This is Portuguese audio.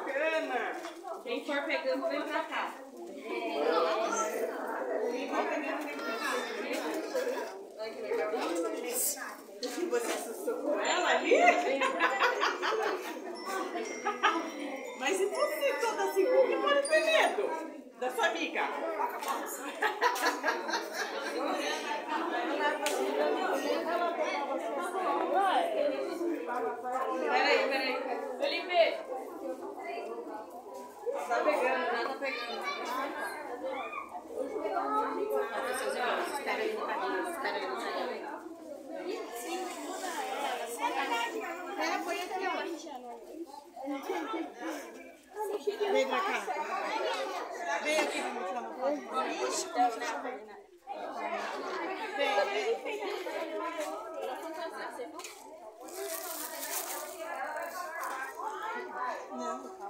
bacana. Quem for pegando, vem pra cá. Olha que legal. Você assustou com ela ali? Mas e você toda assim, como que pode ter medo da sua amiga? Peraí. Felipe! Tá pegando, já tá pegando. Espera aí no caminho, espera aí no caminho. Põe aqui, ó. Vem pra cá. Vem aqui pra mostrar uma foto. Ixi, vem. Não.